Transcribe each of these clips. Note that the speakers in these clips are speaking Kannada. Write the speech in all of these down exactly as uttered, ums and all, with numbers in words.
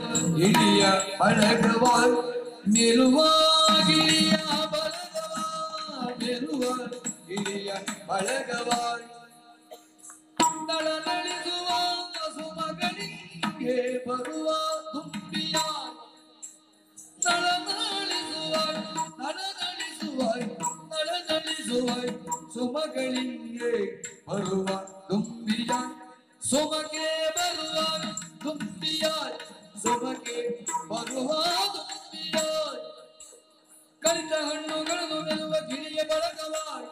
ಗಿಳಿಯ ಬಳಗವ ಮೆಲುವ ಗಿಳಿಯ ಬಳಗವ ಮೆಲುವ ಗಿಳಿಯ ಬಳಗವ ನಳನಳಿಸುವ ಸುಮಗಳಿಗೆ ಬರುವ ತುಂಬಿಯ ನಳನಳಿಸುವ ನಳನಳಿಸುವ ನಳನಳಿಸುವ ಸುಮಗಳಿಗೆ ಬರುವ ತುಂಬಿಯ ಸೊಮಗೆ ಬರುವ ತುಂಬಿಯ ಸೊಮಗೆ ಬರುವ ತುಂಬಿಯ ಕಳಿತ ಹಣ್ಣುಗಳನ್ನು ಮೆಲುವ ಗಿಳಿಯ ಬಳಗವ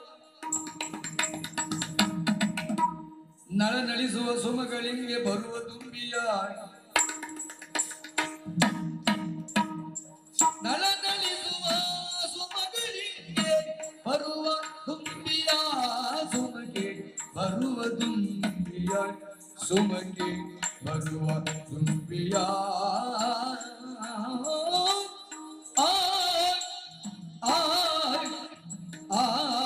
ನಳನಳಿಸುವ ಸುಮಗಳಿಗೆ ಬರುವ ತುಂಬಿಯ ನಳನಳಿಸುವ ಸುಮಗಳಿಗೆ ಬರುವ ತುಂಬಿಯ ಸುಮಗೆ ಬರುವ ತುಂಬಿಯ ಸುಮಗೆ ಬರುವ ತುಂಬಿಯ ಆ ಆ ಆ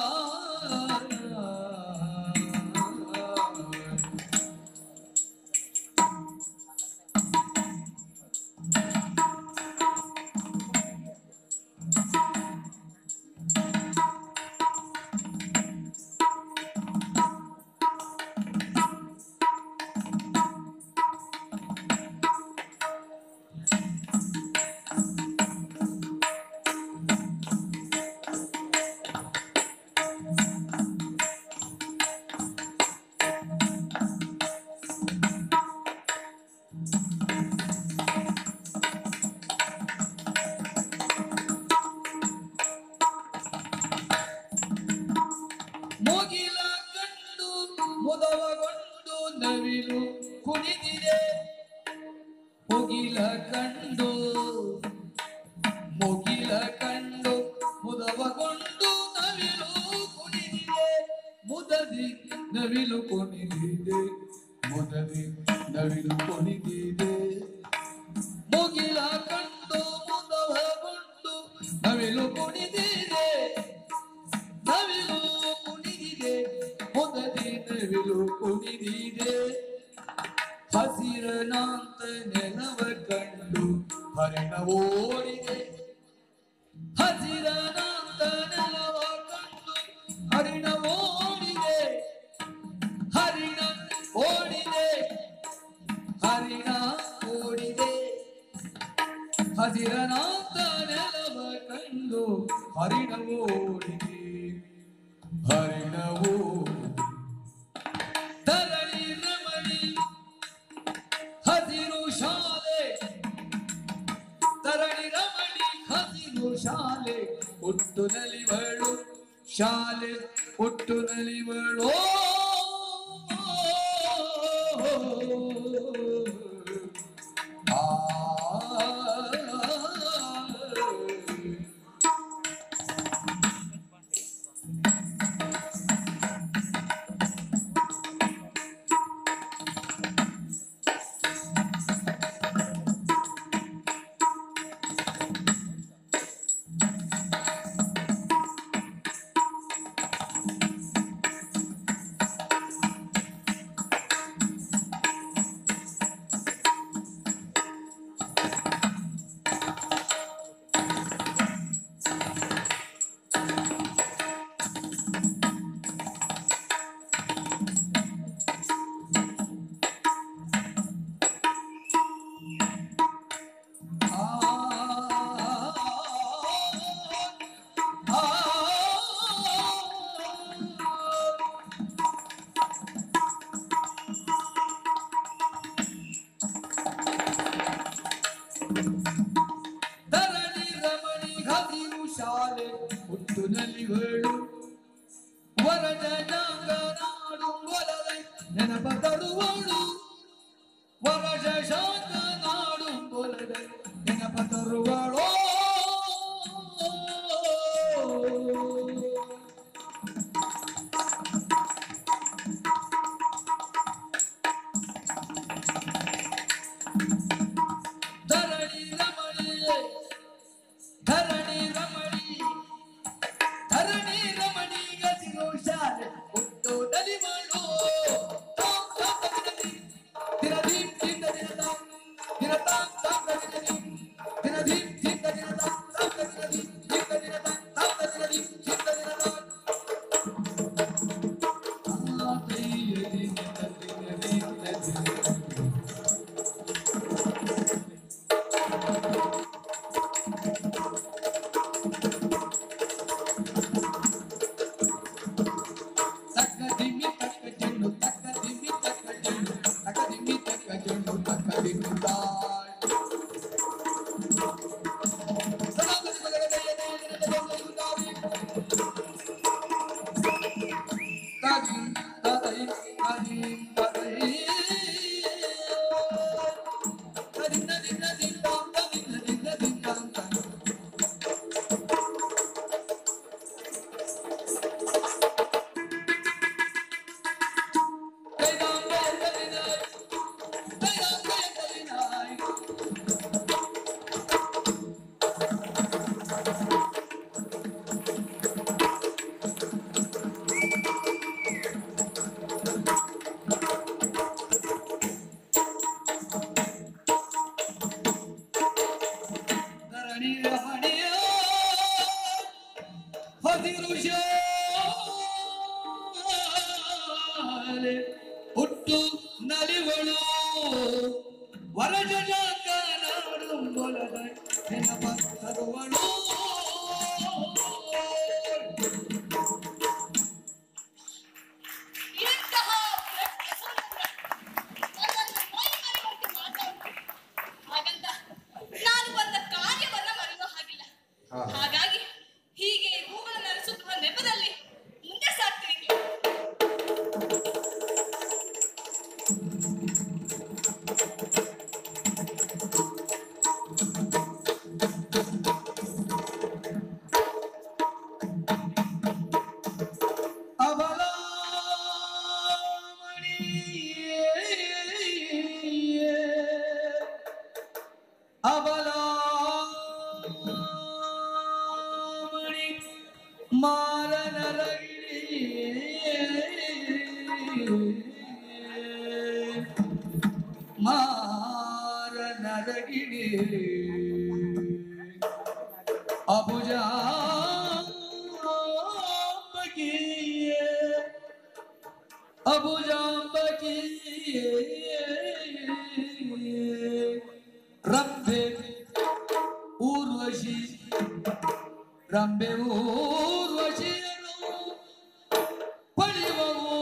ಮುಗಿಲ ಕಂಡು ಮುದವಗೊಂಡು ನವಿಲು ಕುಣಿದಿದೆ ಮುಗಿಲ ಕಂಡು ಮುಗಿಲ ಕಂಡು ಮುದವಗೊಂಡು ನವಿಲು ಕುಣಿದಿದೆ ಮುದದಿ ನವಿಲು ಕುಣಿದಿದೆ ಮುದದಿ ನವಿಲು ಕುಣಿದಿದೆ ಮುಗಿಲ ಕಂಡು ಮುದವಗೊಂಡು ನವಿಲು ಕುಣಿದಿದೆ ನವಿಲು ಕುಣಿದಿದೆ ಮುದದಿ ನವಿಲು ಕುಣಿದಿದೆ ಹಸಿರನಾಂತ ನೆಲವ ಕಂಡು ಹರಿಣ ಓಡಿದೆ ಹಸಿರನಾಂತ ನೆಲವ ಕಂಡು ಹರಿಣ ಓಡಿದೆ ಹರಿಣ ಓಡಿದೆ ಹರಿಣ ಓಡಿದೆ ಹಸಿರನಾಂತ ನೆಲವ ಕಂಡು ಹರಿಣ ಓಡಿದೆ ಹರಿಣವು ತರಳಿ ರಮಣಿ ಹಸಿರು ಶಾಲೆ ತರಳಿ ರಮಣಿ ಹಸಿರು ಶಾಲೆ ಹುಟ್ಟು ನಲಿವಳು ಶಾಲೆ ಹುಟ್ಟು ನಲಿವಳು ಆ ತರಣಿ ರಮಣಿ ಹಸಿರು ಶಾಲೆ ಹುಟ್ಟು ನಲಿಗಳು ವರಜ ನಾಡು ಒಲವೈ ನೆನಪ ತರುವಳು ವರಜ ಶಾಂತ ನಾಡು ಒಲವೈ ನೆನಪ ತರುವಳು ಧರಣಿ ರಮಣಿ ಧರಣಿ ರಮಣಿ ಧರಣಿ ರಮಣಿ ಗತಿರೋ ಶಾಲೆ ಹುಟ್ಟು ನಲಿವಳು ದಿನ ದೀಪ್ ದಿನ ದಿನ ದಿನ ಹುಟ್ಟು ನಲಿವಳು ವರಜ ನಾಡು ಮೊಲದ ನೆನಪ ತರುವಳು ಹಾಗಾಗಿ ಹೀಗೆ ಹೂಗಳ ನರಸುತ್ತುವ ನೆಪದಲ್ಲಿ ಮುಂದೆ ಸಾಗ್ತೀನಿ. ಮಾರನರಗಿಣಿ ಅಬುಜಾಂಬಕಿ ಅಬುಜಾಂಬಕಿ ರಂಭೆ ಊರ್ವಶಿ ರಂಭೆ ಊರ್ವಶಿಯನು ಪಡೆಯುವವು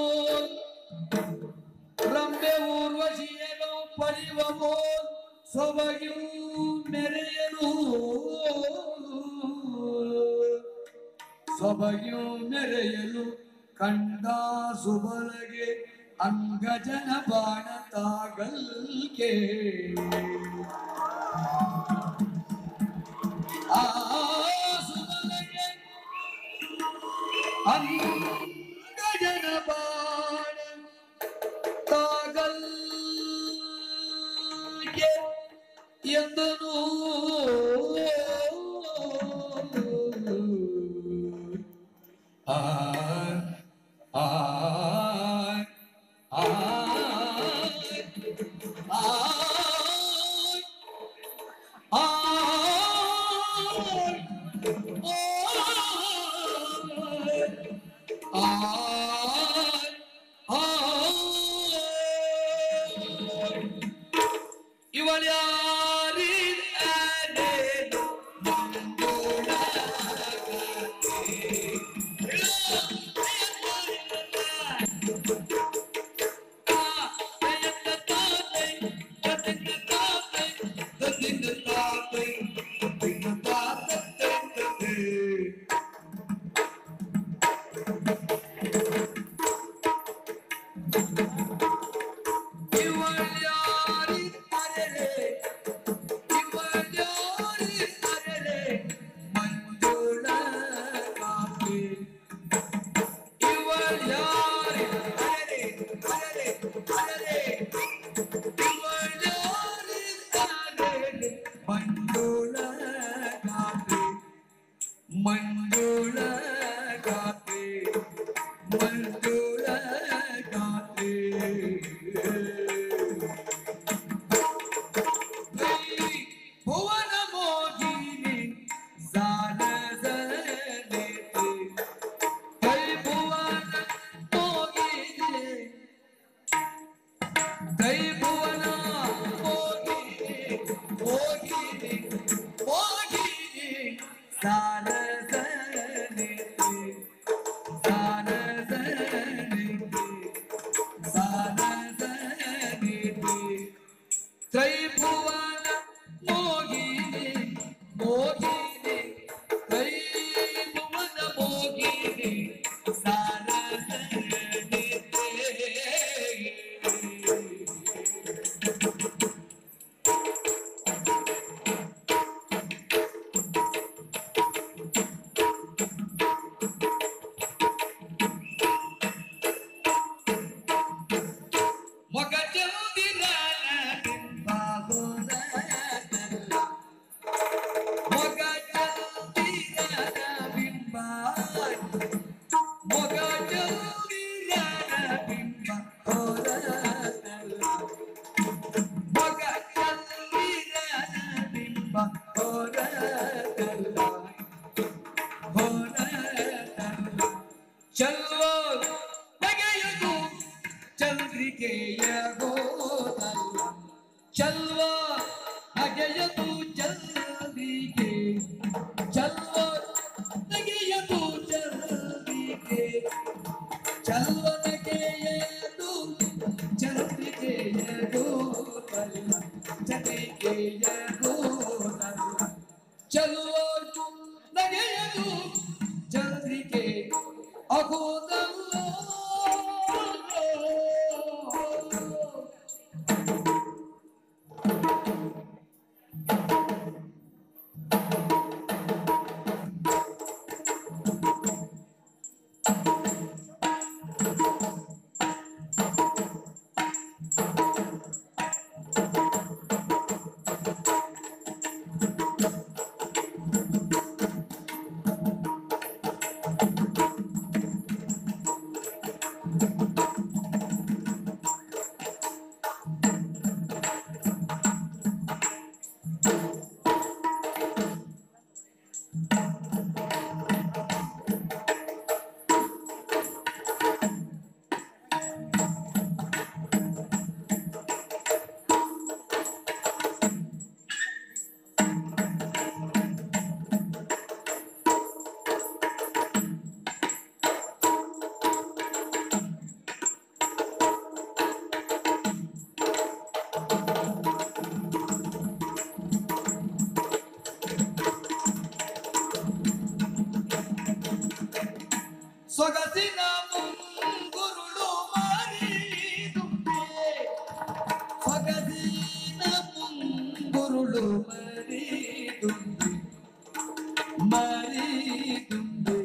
ರಂಭೆ ಊರ್ವಶಿಯನು ಪಡೆಯುವವು ಸೊಬಗಿಯೂ ಮೆರೆಯಲು ಸೊಬಗಿಯೂ ಮೆರೆಯಲು ಕಂಡ ಸುಬಲಗೆ ಅಂಗಜನ ಬಾಣ ತಾಗಲ್ಕೆ ಆ ಸುಬಲಗೆ ಅಂಗಜನ ಬಾಣ ತಾಗಲ್ಕೆ ಎಂದನು ಆ ಆ ಆ ಹೊರಟಲ್ಲ ಹೊರಟಲ್ಲ ಚಲ್ವೋ ನಗೆಯದು ಚಂದ್ರಿಕೆಯ ಹೋದಲ್ಲ ಚಲ್ವೋ ನಗೆಯದು ಚಂದ್ರಿಕೆ ಚಲ್ವೋ ನಗೆಯದು ಚಂದ್ರಿಕೆ ಚಲ್ವೋ ನಗೆಯದು ಚಂದ್ರಿಕೆಯ ಹೋದಲ್ಲ ಚಂದ್ರಿಕೆಯ ಹೋದಲ್ಲ ಚಲ್ವೋ ನಗೆಯದು ಚಂದ್ರಿಕೆ ಅಗೋದಲ್ಲ ಸೊಗಸಿನ ಮುಂಗುರುಳು ಮರಿದುಂಬೆ ಸೊಗಸಿನ ಮುಂಗುರುಳು ಮರಿದುಂಬೆ ಮರಿದುಂಬೆ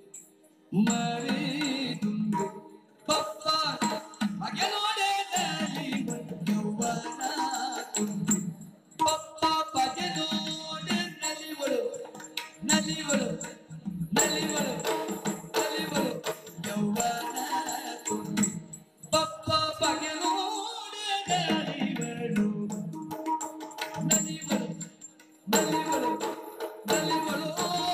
ಮರಿದುಂಬೆ ಪಪ್ಪ ಮಗನೋಡೆ ನಲಿವ ಯೌವನ ತುಂಬಿ ಪಪ್ಪ ಪಗೆನೋಡೆ ನಲಿವಳು ನಲಿವಳು ನಲಿವಳು ಪಪ್ಪ ಬಗೆನೋಡೆ ನಲಿವಳು ನಲಿವಳು ನಲಿವಳು ನಲಿವಳು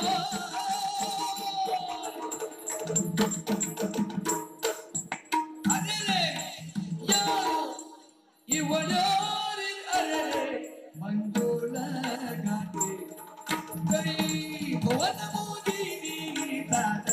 ಅರೆರೆ ಯಾರು ಇವಳ್ಯಾರಿ ಅರೆರೆ ಮಂಜುಳ ಗಾದೆ ಕೈ ಭುವನ ಮೋದಿನಿ ತಾದ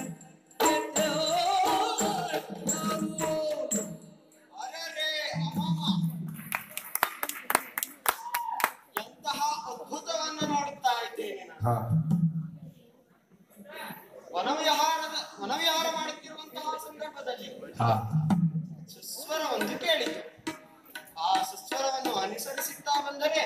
ವನವಿಹಾರದ ವನವಿಹಾರ ಮಾಡುತ್ತಿರುವಂತಹ ಸಂದರ್ಭದಲ್ಲಿ ಸುಸ್ವರ ಒಂದು ಕೇಳಿತು. ಆ ಸುಸ್ವರವನ್ನು ಅನುಸರಿಸುತ್ತಾ ಬಂದರೆ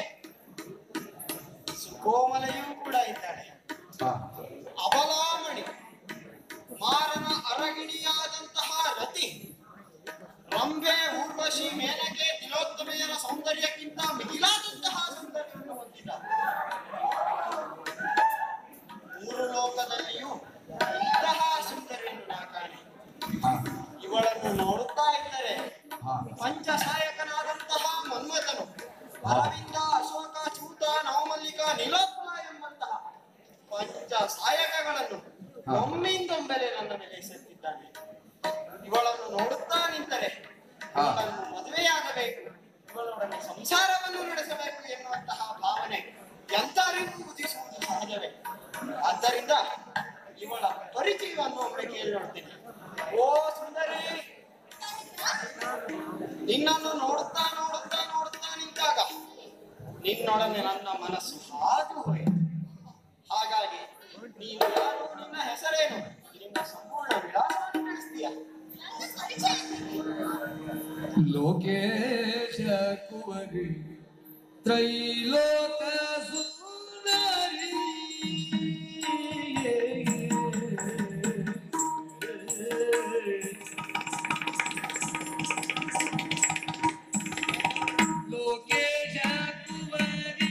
ಸುಕೋಮಲೆಯೂ ಕೂಡ ಇದ್ದಾಳೆ. ಅಬಲಾಮಣಿ ಮಾರನ ಅರಗಿಣಿಯಾದಂತಹ ರತಿ ರಂಭೆ ಊರ್ವಶಿ ಮೇನಕೆ ತಿಲೋತ್ತಮೆಯರ ಸೌಂದರ್ಯಕ್ಕಿಂತ ಮಿಗಿಲಾದಂತಹ ಸೌಂದರ್ಯವನ್ನು ಹೊಂದಿದ್ದಾರೆ. ಮೂರು ಲೋಕದಲ್ಲಿಯೂ ಇಂತಹ ಸುಂದರಿಯನ್ನು ನಾ ಕಾಣೆ. ಇವಳನ್ನು ನೋಡುತ್ತಾ ಇದ್ದರೆ ಪಂಚಸಾಯಕನಾದಂತಹ ಮನ್ಮಥನು ಅರವಿಂದ ಅಶೋಕ ಚೂತ ನವಮಲ್ಲಿಕ ನೀಲೋತ್ಪಲ ಎಂಬಂತಹ ಪಂಚ ಸಾಯಕಗಳನ್ನು ಒಮ್ಮಿಂದೊಮ್ಮೆಲೆ ನನ್ನ ಮೇಲೆ ಎಸೆತ್ತಿದ್ದಾನೆ. ಇವಳನ್ನು ನೋಡುತ್ತಾ ನಿಂತರೆ ಇವಳನ್ನು ಮದುವೆಯಾಗಬೇಕು, ಇವಳೊಡನೆ ಸಂಸಾರವನ್ನು ನಡೆಸಬೇಕು ಎನ್ನುವಂತಹ ಭಾವನೆ ಎಂತರಿಗೂ ಉದಿಸುವುದು ಸಹಜವೇ. ಆದ್ದರಿಂದ ಇವಳ ಪರಿಚಯವನ್ನು ಒಮ್ಮೆ ಕೇಳಿ ನೋಡ್ತೀನಿ. ಓ ಸುಂದರಿ, ನಿನ್ನನ್ನು ನೋಡುತ್ತಾ ನೋಡುತ್ತಾ ನೋಡುತ್ತಾ ನಿಂತಾಗ ನಿನ್ನೊಡನೆ ನನ್ನ ಮನಸ್ಸು ಹಾದು ಹೋಯಿತು. ಹಾಗಾಗಿ ನೀನು ಯಾರು, ನಿನ್ನ ಹೆಸರೇನು, ನಿನ್ನ ಸಂಪೂರ್ಣ ವಿಳಾಸವನ್ನು ತಿಳಿಸ್ತೀಯ? ಲೋಕೇಶ ಕುವರಿ ತ್ರೈಲೋಕ ಸುಂದರಿ ಲೋಕೇಶ ಕುವರಿ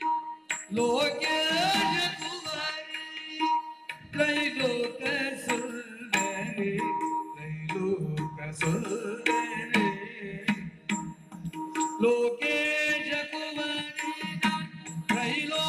ಲೋಕೇಶ ಕುವರಿ ತ್ರೈಲೋಕ ಸುಂದರಿ ತ್ರೈಲೋಕ ಸುಂದರಿ ಲೋಕೇಶ ಕುವರಿ ತ್ರೈಲೋಕ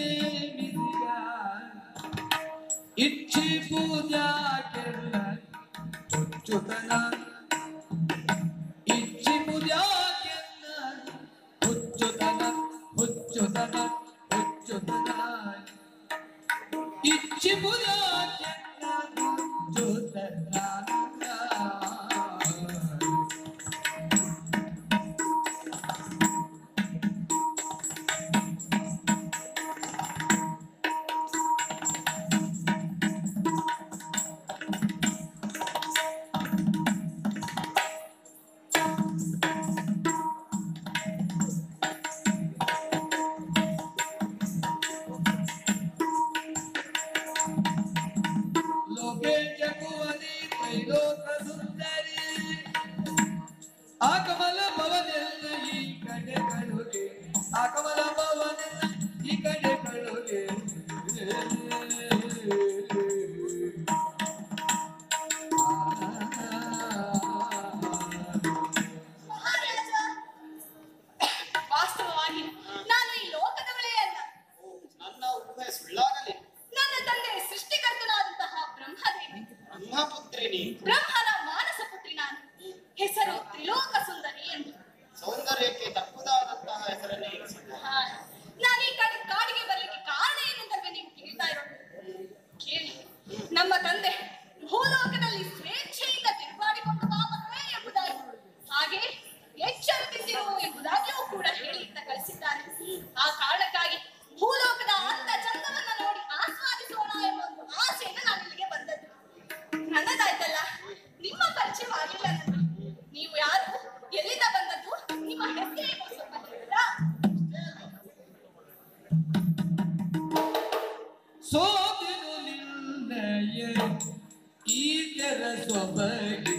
ನೇಮಿಸಿದ ಇಚ್ಛಿ ಪೂಜಾ ಕೆಲ್ಲ ಹುಚ್ಚುತನ ಇಚ್ಛಿ ಪೂಜಾ ಕೆಲ್ಲ ಹುಚ್ಚುತನ ಹುಚ್ಚುತನ ಹುಚ್ಚುತನ ಇಚ್ಛಿ ಪೂಜಾ ಕೆಲ್ಲ ಹುಚ್ಚುತನ ಬ್ರಹ್ಮನ ಮಾನಸ ಪುತ್ರಿ ನಾನು. ಹೆಸರು ತ್ರಿಲೋಕ ಸುಂದರಿ ಎಂದು. ಸೌಂದರ್ಯಕ್ಕೆ ತಕ್ಕುದಾದಂತಹ ಹೆಸರನ್ನೇ ಹಾ, ನಾನು ಈ ಕಡೆ ಕಾಡಿಗೆ ಬರ್ಲಿಕ್ಕೆ ಕಾರಣ ಏನೆಂದರೆ ನೀವು ಕೇಳ್ತಾ ಇರೋದು. ಕೇಳಿ, ನಮ್ಮ ತಂದೆ ಭೂಲೋಕದಲ್ಲಿ ಸ್ವೇಚ್ಛೆಯಿಂದ ತಿರುಗಾಡಿಕೊಂಡು ಬಾಮಕವೇ ಎಂಬುದಾಗಿ, ಹಾಗೆ ಎಚ್ಚರಿಸಿರು ಎಂಬುದಾಗಿಯೂ ಕೂಡ ಹೇಳಿ ಅಂತ ಕಳಿಸಿದ್ದಾರೆ. ಆ ಕಾರಣಕ್ಕಾಗಿ ಭೂಲೋಕದ ಅಂದ ಚಂದವನ್ನ ನೋಡಿ ಆಸ್ವಾದಿಸೋಣ ಎಂಬ ಒಂದು ಆಸೆಯಿಂದ ನಾನು ಇಲ್ಲಿಗೆ ಬಂದದ್ದು. ನನ್ನದಾಯ್ತಲ್ಲ, ನಿಮ್ಮ ಪರಿಚಯವಾಗಿಲ್ಲ ನನಗೆ. ನೀವು ಯಾರು, ಎಲ್ಲಿಂದ ಬಂದದ್ದು, ನಿಮ್ಮ ಹೆಸರೇನು ಸ್ವಲ್ಪ ಹೇಳ್ತೀರಾ? ಸೋದೆನು ನಿನ್ನಯ ಈತರ ಸೊಬಗಿ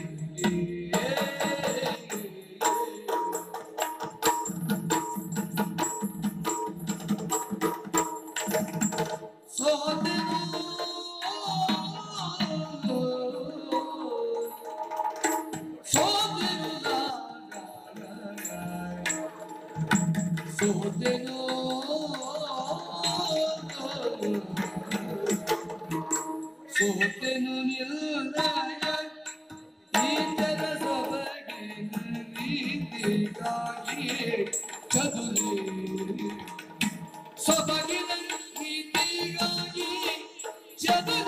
ಸೋದೆನು ಸೋದೆನು ಸೋದೆನು ಸೋತೆನು ನಿಲ್ದಾಯ ಈತರ ಸೊಬಗಿನ ರೀತಿಗಾಗಿ ಚದುರಿ ಸೊಬಗಿನ ರೀತಿಗಾಗಿ ಚದುರ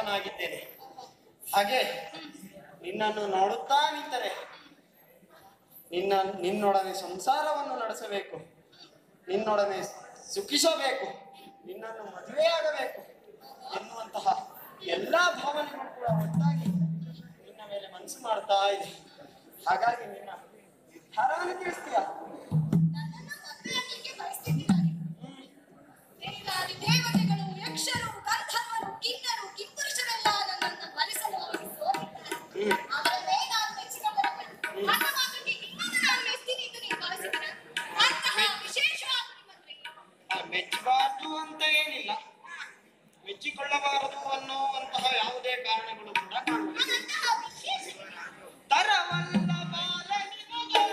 ವ್ಯಾಪೃತನಾಗಿದ್ದೇನೆ. ಹಾಗೆ ನಿನ್ನನ್ನು ನೋಡುತ್ತಾ ನಿಂತರೆ ನಿನ್ನ ನಿನ್ನೊಡನೆ ಸಂಸಾರವನ್ನು ನಡೆಸಬೇಕು, ನಿನ್ನೊಡನೆ ಸುಖಿಸಬೇಕು, ನಿನ್ನನ್ನು ಮದುವೆಯಾಗಬೇಕು ಎನ್ನುವಂತಹ ಎಲ್ಲಾ ಭಾವನೆಗಳು ಕೂಡ ಒಟ್ಟಾಗಿ ನಿನ್ನ ಮೇಲೆ ಮನಸ್ಸು ಮಾಡ್ತಾ ಇದೆ. ಹಾಗಾಗಿ ನಿನ್ನ ನಿರ್ಧಾರವನ್ನು ತಿಳಿಸ್ತೀಯ? ನನ್ನನ್ನು ಮದುವೆಯಾಗಲಿಕ್ಕೆ ಬಯಸ್ತಿದ್ದೀರಾ? ದೇವಾದಿ ದೇವತೆಗಳು, ಯಕ್ಷರು, ಗಂಧರ್ವರು, ಕಿನ್ನರು, ಕಿಂಪುರುಷರೆಲ್ಲ ನನ್ನನ್ನು ಬಲಿಸಲು ಹೋಗಿ ಸೋತಿದ್ದಾರೆ. ಅವರನ್ನೇ ನಾನು ಮೆಚ್ಚಿಕೊಂಡವನು. ನನ್ನ ಮಾತಿಗೆ ನಿನ್ನನ್ನು ನಾನು ಮೆಚ್ತೀನಿ ಎಂದು ನೀವು ಭಾವಿಸಿದ್ದೀರಾ? ಅಂತಹ ವಿಶೇಷವಾದ ನಿಮ್ಮಲ್ಲಿ ಆ, ಮೆಚ್ಚಬಾರದು ಅಂತ ಏನಿಲ್ಲ, ಮೆಚ್ಚಿಕೊಳ್ಳಬಾರದು ಅನ್ನುವಂತಹ ಯಾವುದೇ ಕಾರಣಗಳು ಕೂಡ ಕಾಣುವುದಿಲ್ಲ. ಅಂತಹ ವಿಶೇಷ ತರವಲ್ಲ ಬಾಲ ನಿನಗೆ.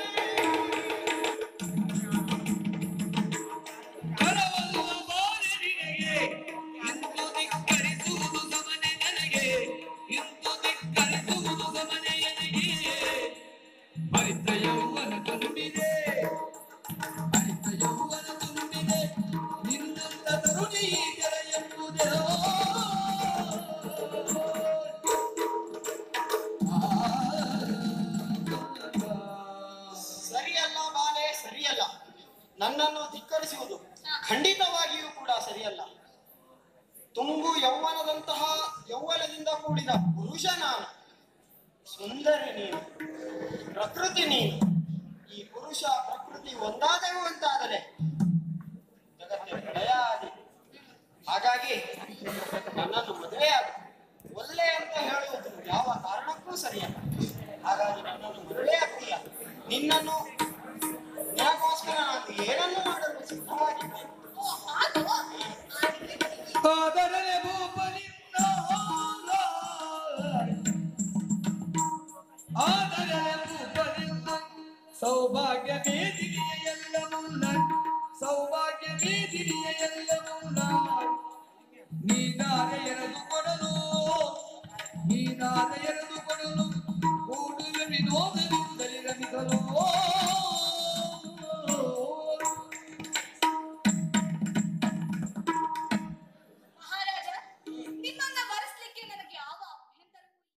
ಕರವಲ್ಲ ಬಾಲನಿಗೆ ಇಂದು ಧಿಕ್ಕರಿಸುವುದು ಸಮನೆ ನನಗೆ, ಇಂದು ಧಿಕ್ಕರಿಸುವುದು ಸಮನೆ ನನಗೆ. ಹರಿತ ಯೌವನ ತುಂಬಿದೆ, ಹರಿತ ಯೌವನ ತುಂಬಿದೆ, ನಿನ್ನಂತ ತರುಣಿ ಜಲ ಎಂಬುದೇ. ಸರಿಯಲ್ಲ ಬಾಲೆ, ಸರಿಯಲ್ಲ. ನನ್ನನ್ನು ಧಿಕ್ಕರಿಸುವುದು ಖಂಡಿತವಾಗಿಯೂ ಕೂಡ ಸರಿಯಲ್ಲ. ತುಂಬು ಯೌವನದಂತಹ ಯೌವನದಿಂದ ಕೂಡಿದ ಪುರುಷ ನಾನು, ಸುಂದರಿ ನೀನು, ಪ್ರಕೃತಿ ನೀನು. ಈ ಪುರುಷ ಪ್ರಕೃತಿ ಒಂದಾದವು ಅಂತಾದರೆ ಜಗತ್ತಿನ ಪ್ರಳಯಾದಿ. ಹಾಗಾಗಿ ನನ್ನನ್ನು ಮದುವೆಯಾಗ ಒಳ್ಳೆ ಅಂತ ಹೇಳುವುದು ಯಾವ ಕಾರಣಕ್ಕೂ ಸರಿಯಲ್ಲ. ಹಾಗಾಗಿ ನನ್ನನ್ನು ಮದುವೆಯಾಗ್ತೀಯ, ನಿನ್ನನ್ನು ನಿನಗೋಸ್ಕರ ನಾನು ಏನನ್ನು ಮಾಡಲು ಸಿದ್ಧವಾಗಿದ್ದೇನೆ. ಓ ಹಾಗೋ? ಆದರೆ ಭೂಪನಿಂದ ಆದರೆ ಭೂಪನಿಂದ ಸೌಭಾಗ್ಯ ಮೇದಿನಿಯ ಎಲ್ಲ ಮುನ್ನ, ಸೌಭಾಗ್ಯ ಮೇದಿನಿಯ ಎಲ್ಲ ಮುನ್ನ ನೀನಾರೆ ಎರೆದು ಕೊಡಲು, ನೀನಾರೆ